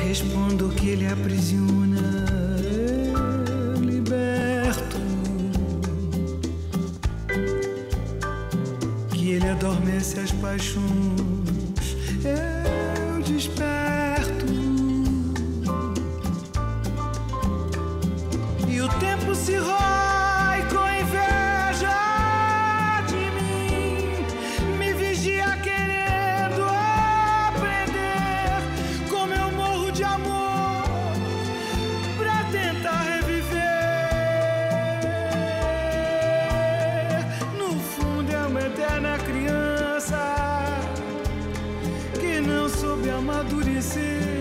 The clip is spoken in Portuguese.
respondo que ele aprisiona, eu liberto. Que ele adormece as paixões, eu desperto. E o tempo se rói com inveja de mim, me vigia querendo aprender como eu morro de amor pra tentar reviver. No fundo é uma eterna criança que não soube amadurecer.